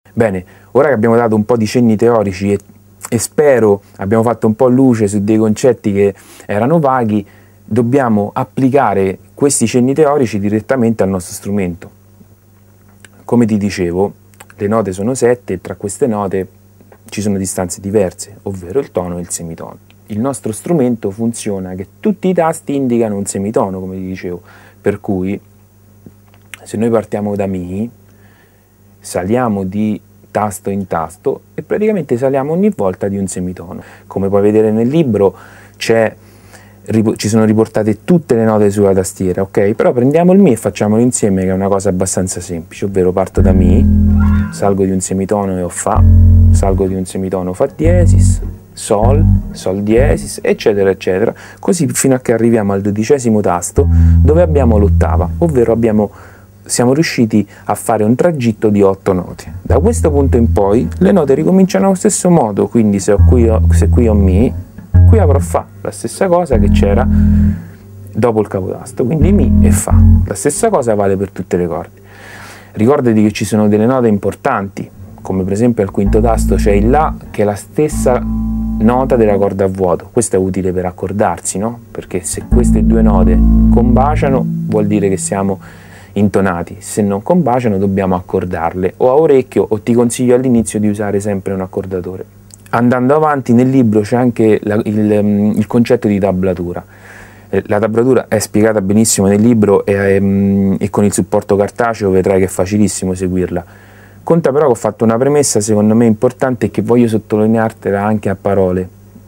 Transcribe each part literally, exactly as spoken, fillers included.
Bene, ora che abbiamo dato un po' di cenni teorici e, e spero abbiamo fatto un po' luce su dei concetti che erano vaghi, dobbiamo applicare questi cenni teorici direttamente al nostro strumento. Come ti dicevo, le note sono sette e tra queste note ci sono distanze diverse, ovvero il tono e il semitono. Il nostro strumento funziona che tutti i tasti indicano un semitono, come ti dicevo, per cui se noi partiamo da Mi, saliamo di tasto in tasto e praticamente saliamo ogni volta di un semitono. Come puoi vedere nel libro c'è ci sono riportate tutte le note sulla tastiera, ok? Però prendiamo il Mi e facciamolo insieme, che è una cosa abbastanza semplice, ovvero parto da Mi, salgo di un semitono e ho Fa, salgo di un semitono Fa diesis, Sol, Sol diesis, eccetera, eccetera, così fino a che arriviamo al dodicesimo tasto dove abbiamo l'ottava, ovvero abbiamo, siamo riusciti a fare un tragitto di otto note. Da questo punto in poi le note ricominciano allo stesso modo, quindi se, ho qui, ho, se qui ho Mi, qui avrò Fa, la stessa cosa che c'era dopo il capotasto, quindi Mi e Fa. La stessa cosa vale per tutte le corde. Ricordati che ci sono delle note importanti, come per esempio al quinto tasto c'è il La, che è la stessa nota della corda a vuoto. Questo è utile per accordarsi, no? Perché se queste due note combaciano vuol dire che siamo intonati, se non combaciano dobbiamo accordarle o a orecchio, o ti consiglio all'inizio di usare sempre un accordatore. Andando avanti nel libro c'è anche la, il, il concetto di tablatura. La tablatura è spiegata benissimo nel libro e, e con il supporto cartaceo vedrai che è facilissimo seguirla. Conta però che ho fatto una premessa secondo me importante e che voglio sottolineartela anche a parole.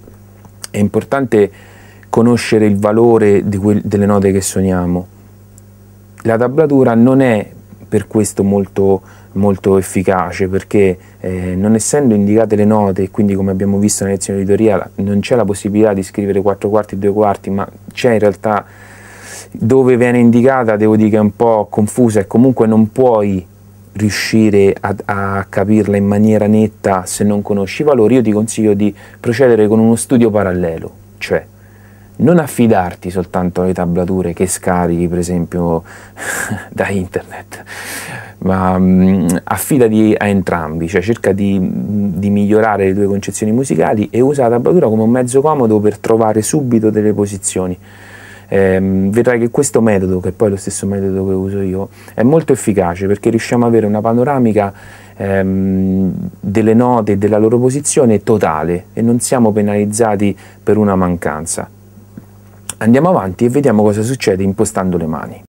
È importante conoscere il valore di quel, delle note che suoniamo. La tablatura non è per questo molto, molto efficace, perché eh, non essendo indicate le note, e quindi come abbiamo visto nella lezione di teoria non c'è la possibilità di scrivere quattro quarti e due quarti, ma c'è in realtà dove viene indicata, devo dire che è un po' confusa e comunque non puoi riuscire a, a capirla in maniera netta se non conosci i valori. Io ti consiglio di procedere con uno studio parallelo, cioè non affidarti soltanto alle tablature che scarichi per esempio da internet, ma mh, affidati a entrambi, cioè cerca di, di migliorare le tue concezioni musicali e usa la tablatura come un mezzo comodo per trovare subito delle posizioni. Eh, vedrai che questo metodo, che poi è lo stesso metodo che uso io, è molto efficace perché riusciamo ad avere una panoramica ehm, delle note e della loro posizione totale e non siamo penalizzati per una mancanza. Andiamo avanti e vediamo cosa succede impostando le mani.